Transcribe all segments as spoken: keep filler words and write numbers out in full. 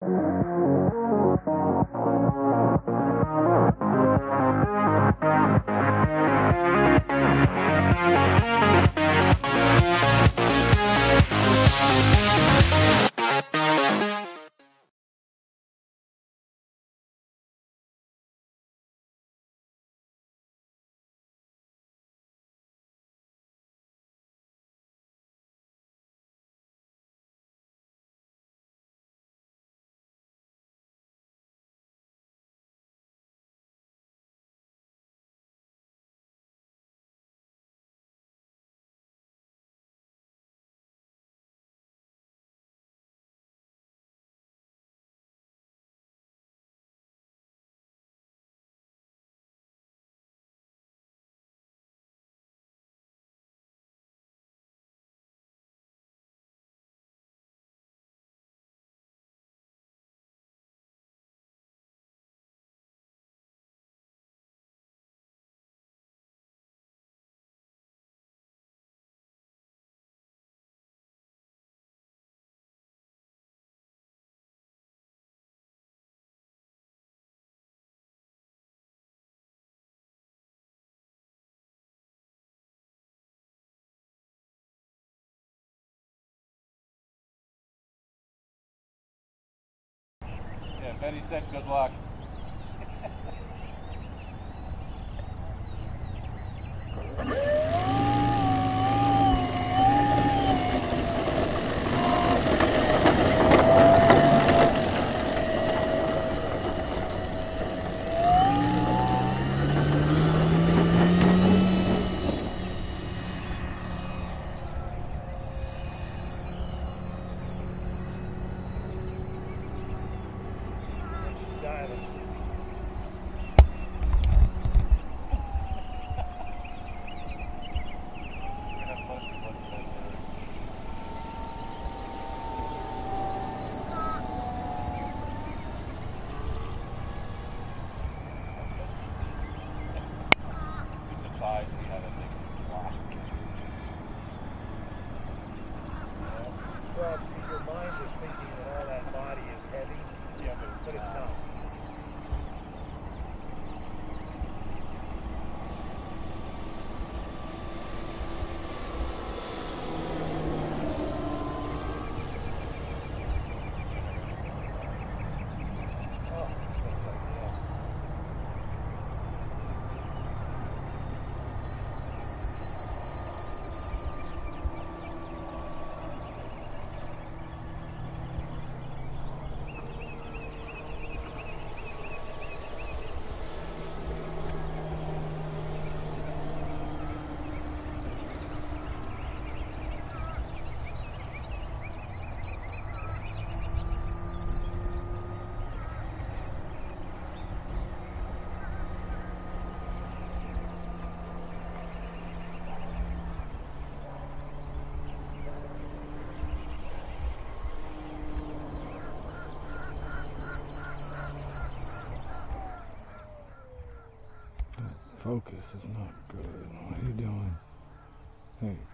Yeah, Betty said good luck. Well, your mind is thinking that all that body is heavy, yeah, but, but it's not. Focus is not good. What are you doing? There you go.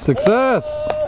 Success!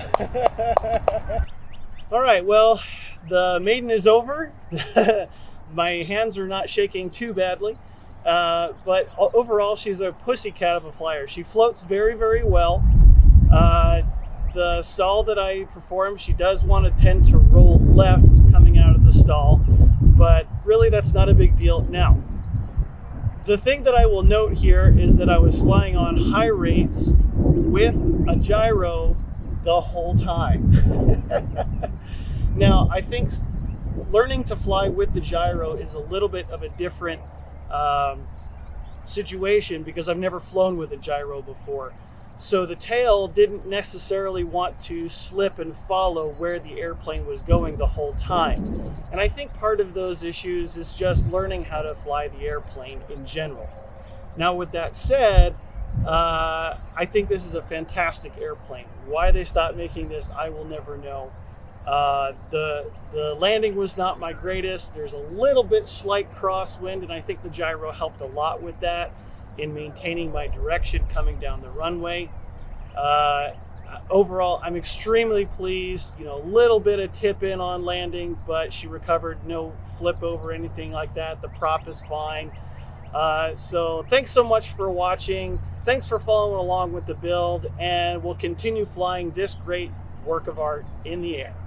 All right, well, the maiden is over. My hands are not shaking too badly, uh, but overall she's a pussycat of a flyer. She floats very, very well. Uh, the stall that I perform, she does want to tend to roll left coming out of the stall, but really that's not a big deal. Now, the thing that I will note here is that I was flying on high rates with a gyro the whole time. Now, I think learning to fly with the gyro is a little bit of a different um, situation because I've never flown with a gyro before. So the tail didn't necessarily want to slip and follow where the airplane was going the whole time. And I think part of those issues is just learning how to fly the airplane in general. Now, with that said, uh, I think this is a fantastic airplane. Why they stopped making this, I will never know. Uh, the, the landing was not my greatest. There's a little bit slight crosswind, and I think the gyro helped a lot with that in maintaining my direction coming down the runway. Uh, overall, I'm extremely pleased. You know, a little bit of tip in on landing, but she recovered, no flip over, anything like that. The prop is fine. Uh, so thanks so much for watching. Thanks for following along with the build, and we'll continue flying this great work of art in the air.